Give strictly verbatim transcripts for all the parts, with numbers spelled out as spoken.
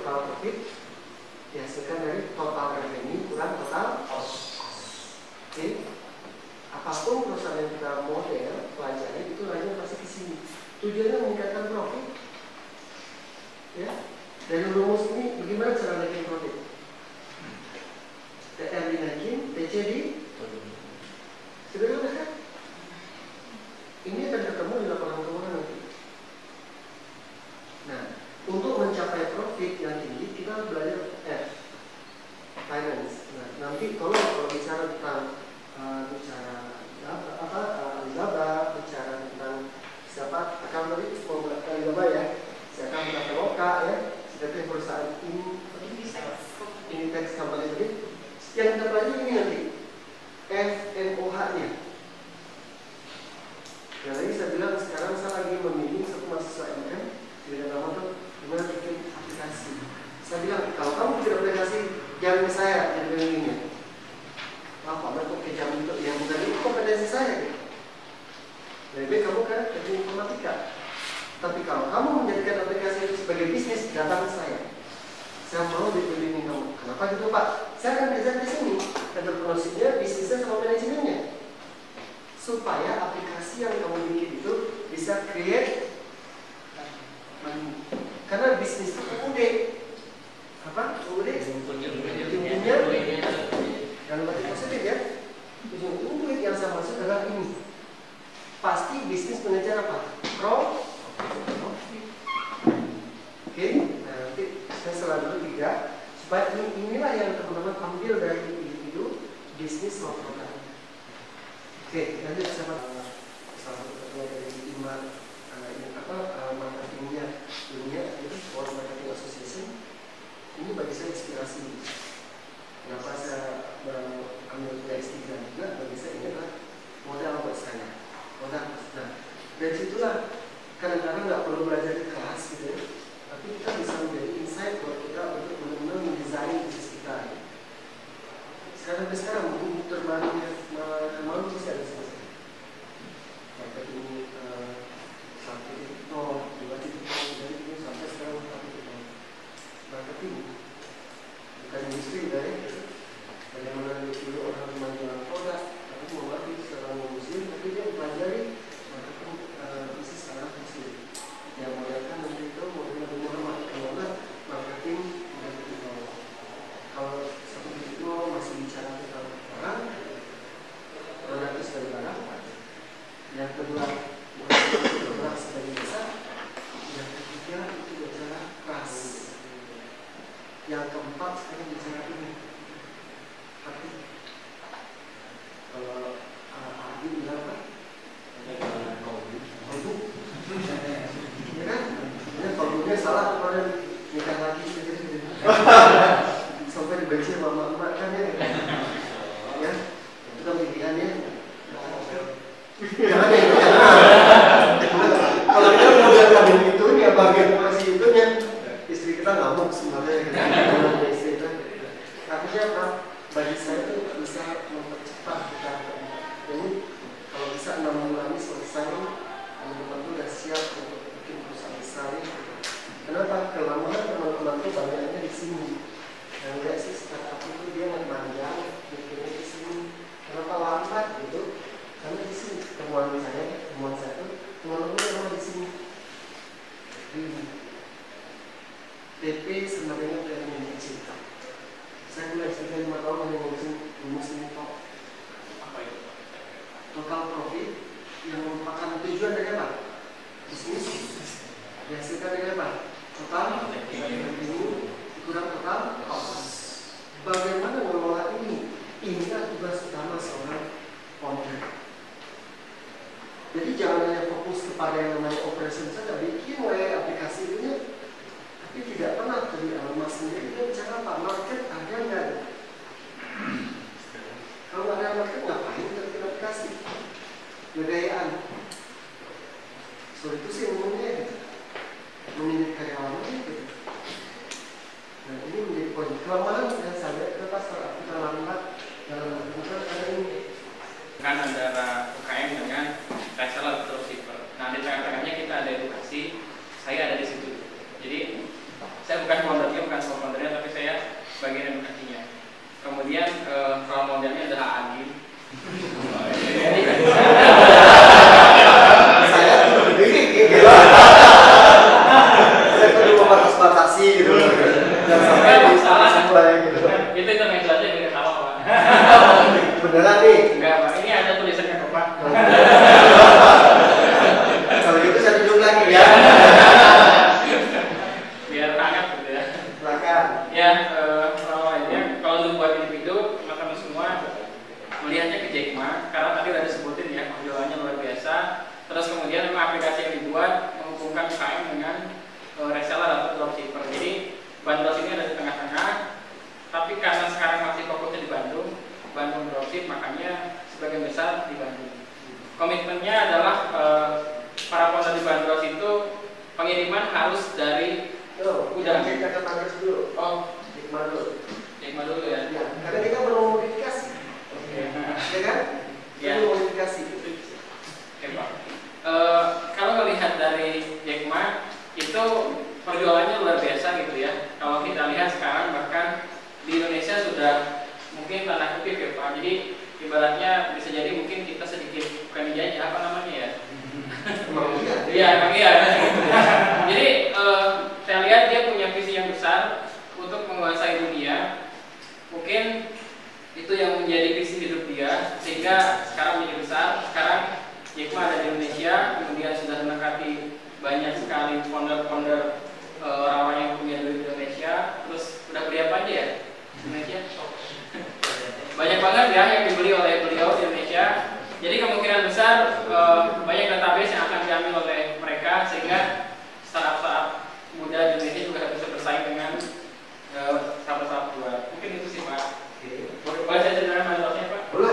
total profit dihasilkan dari total revenue kurang total cost. Oke, okay. Apapun perusahaan yang kita model pelajari itu lainnya pasti ke sini. Tujuannya meningkatkan profit. Ya, dari rumus ini bagaimana cara naikin profit? T R dinaikin, T C di sederhana kan? Ini akan ketemu di lapangan keuangan nanti. Nah, untuk mencapai profit yang tinggi kita harus belajar F, finance. Nah, nanti kalau kalau bicara tentang uh, bicara apa, apa uh, Alibaba, bicara tentang siapa akan tadi mau Alibaba ya, saya akan mengatakan Loka ya, sebagai perusahaan ini, ini teks company tadi. Yang kita pelajari ini nanti F M O H-nya. Nah, lagi saya bilang sekarang saya lagi membimbing satu mahasiswa M M di bidang motor gimana bikin aplikasi. Saya bilang kalau kamu bikin aplikasi jangan ke saya jadi pembimbingnya. Wah, Pak Merto ke jam itu yang bukan itu kompetensi saya. Gitu. Lebih baik kamu kan teknik informatika. Tapi kalau kamu menjadikan aplikasi itu sebagai bisnis, datang ke saya. Saya mau dibimbing kamu. Kenapa gitu Pak? Saya akan belajar di sini. Entrepreneurship-nya, bisnisnya sama manajemennya. Supaya aplikasi yang kamu bikin itu bisa create money. Karena bisnis itu U D. Apa? U D? Ujung-ujungnya dalam arti positif ya. Ujung-ujung duit yang saya maksud adalah ini. Pasti bisnis mengejar apa? Pro. Oke. Okay. Nah, nanti saya salah dulu tiga. Supaya ini, inilah yang teman-teman ambil dari individu bisnis maupun produk. Oke, lanjut sama salah satu ketua dari lima uh, ini apa uh, marketingnya dunia itu World Marketing Association. Ini bagi saya inspirasi. Kenapa saya mengambil kuliah S tiga juga? Bagi saya ini adalah modal buat saya. Modal. Nah, dari situlah kadang-kadang nggak perlu belajar di kelas gitu ya. Tapi kita bisa menjadi insight buat kita untuk benar-benar mendesain bisnis kita. Sekarang sampai sekarang buku terbaru kemarin masih ada selesai. Marketing satu titik nol, dua titik nol, dari ini sampai sekarang satu titik nol. Marketing bukan industri dari bagaimana dulu orang menjual produk, tapi mengerti secara muslim, tapi dia mempelajari marketing bisnis secara muslim. Yang modalkan nanti itu modal Nabi Muhammad, kalau marketing marketing nol. Kalau satu titik nol masih bicara tentang orang, produk itu sebagai barang. Yang kedua, produk sebagai jasa. Yang ketiga itu bicara kelas. Yang keempat sekarang bicara ini hati. Kalau Adi bilang apa? Kalbu. Ya kan? Ini kalbunya salah kemarin nikah lagi gitu. Sampai dibenci sama mama kan ya. Ya. Itu kan pilihannya. Jangan ya. Kalau kita modal kabin itu ya bagian masih itu ya istri kita ngamuk sebenarnya kita istri itu. Artinya apa? Bagi saya itu bisa mempercepat kita. Jadi kalau bisa enam bulan ini selesai, teman-teman itu sudah siap untuk bikin perusahaan besar. Kenapa? Kelemahan teman-teman itu banyaknya di sini. Yang enggak sih startup itu dia memanjang, bikinnya di sini. Kenapa lambat gitu? Karena di sini temuan saya, temuan saya itu teman-teman yang di sini. T P sebenarnya planning kecil. Saya mulai sudah lima tahun hanya ngurusin rumus ini kok. Apa itu? Total profit yang merupakan tujuan dari apa? Bisnis. Dihasilkan dari apa? Total revenue kurang total cost. Bagaimana mengelola ini? Inilah tugas utama seorang founder. Jadi jangan hanya fokus kepada yang namanya operation saja, bikin way aplikasi itu, tapi tidak pernah dari Mas sendiri dia bicara apa? Market ada nggak ada? Kalau nggak ada market ngapain kita bikin aplikasi? Kegayaan. Soal itu sih umumnya gitu. Menjadi karyawan gitu. Nah ini menjadi poin kelemahan dan saya kenapa startup kita lambat dalam melakukan ada ini. Kan antara U K M dengan reseller atau dropshipper. Nah di tengah-tengahnya kita ada edukasi. Saya ada di situ. Jadi saya bukan founder, bukan modelnya adalah Agi. Saya tuh begini gitu. Saya perlu membatas-batasi gitu. Jangan sampai salah semua gitu. Itu intermezzo aja biar ketawa Pak. Beneran nih? Enggak Pak, ini ada tulisannya kok Pak. Kalau gitu saya duduk lagi ya. Biar hangat gitu ya. Silakan. Ya, orang lainnya kalau untuk buat individu teman-teman semua melihatnya ke Jack Ma karena tadi udah disebutin ya penjualannya luar biasa. Terus kemudian memang aplikasi yang dibuat menghubungkan U K M dengan uh, reseller atau dropshipper. Jadi bandros ini ada di tengah-tengah, tapi karena sekarang masih fokusnya di Bandung, Bandung dropship, makanya sebagian besar di Bandung. Komitmennya adalah uh, para founder di bandros itu pengiriman harus dari Yo, udah kita ke tanggas dulu. oh Hikmah dulu. Hikmah dulu ya. Ya, karena kita belum modifikasi. Oke. Ya kan? Ya. Belum modifikasi. Oke Pak. Uh, kalau melihat dari Jack Ma itu perjualannya luar biasa gitu ya. Kalau kita lihat sekarang bahkan di Indonesia sudah mungkin tanda kutip ya Pak. Jadi ibaratnya bisa jadi mungkin kita sedikit bukan dijajah apa namanya ya. Emang iya. Iya, emang iya. Jadi uh, saya lihat dia punya visi yang besar untuk menguasai dunia. Mungkin itu yang menjadi visi hidup dia sehingga sekarang menjadi besar. Sekarang Jack Ma ada di Indonesia, kemudian sudah mendekati banyak sekali founder-founder uh, orang-orang yang punya duit di Indonesia. Terus udah beli apa aja ya di Indonesia? Banyak banget ya yang dibeli oleh beliau di Indonesia. Jadi kemungkinan besar uh, banyak database yang akan diambil oleh mereka sehingga startup-startup muda di Indonesia juga bisa bersaing dengan uh, startup-startup luar. Mungkin itu sih Pak. Boleh boleh saya ceritakan bandrosnya Pak? Belum.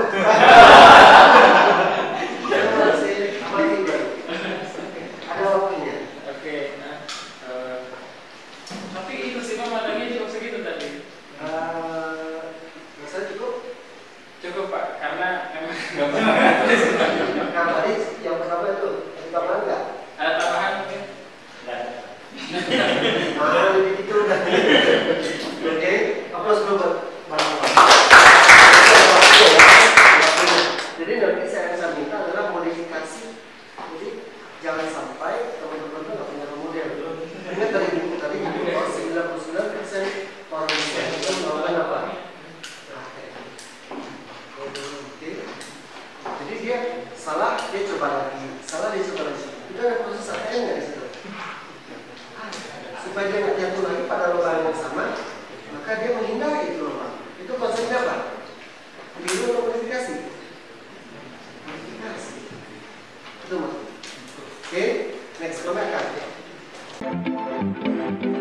Saya masih amati baru. Ada waktunya. Oke. Nah, uh, tapi itu sih Pak matanya cukup segitu tadi. Uh, Masa cukup? Cukup Pak, karena memang nggak Nah, tadi yang pertama itu tambahan nggak? ada tambahan mungkin. Ah, lebih itu udah. Oke, aplaus dulu buat barang-barang. Jadi nanti saya akan minta adalah modifikasi. Jadi jangan sampai teman-teman itu nggak punya model. Ingat dari buku tadi itu sembilan puluh sembilan persen orang bisa melakukan apa? Jadi dia salah, dia coba lagi, salah dia coba lagi. Itu ada proses A T M nggak di situ? Supaya dia nggak jatuh lagi pada lubang yang sama, maka dia menghindari itu lubang. Itu konsepnya apa? Keliru atau modifikasi? Modifikasi. Itu maksudnya. Oke, next, kami akan.